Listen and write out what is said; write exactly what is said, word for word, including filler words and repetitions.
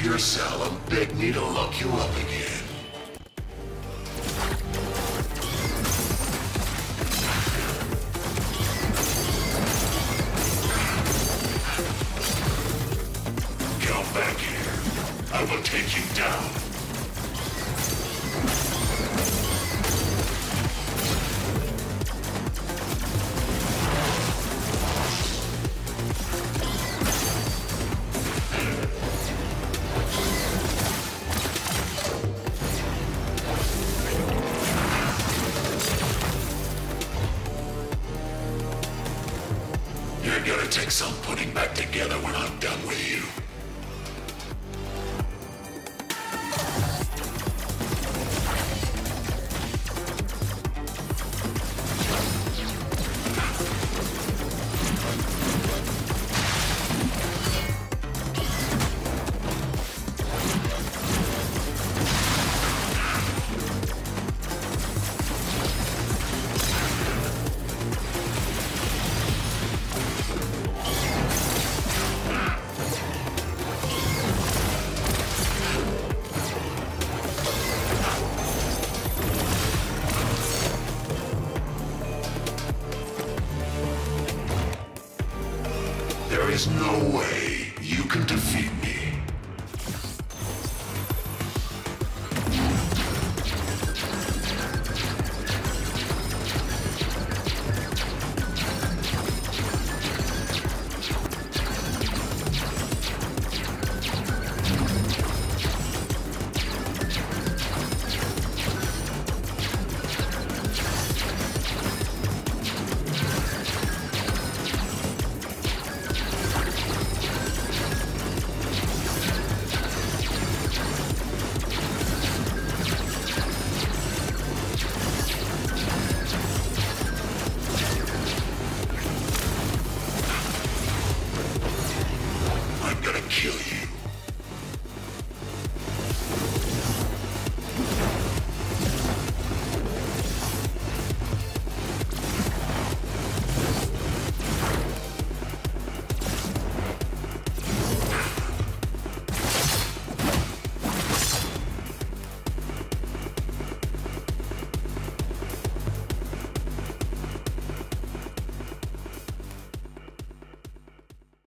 to your cell and beg me to lock you up again. Come back here. I will take you down. You're gonna take some putting back together when I'm done with you. There is no way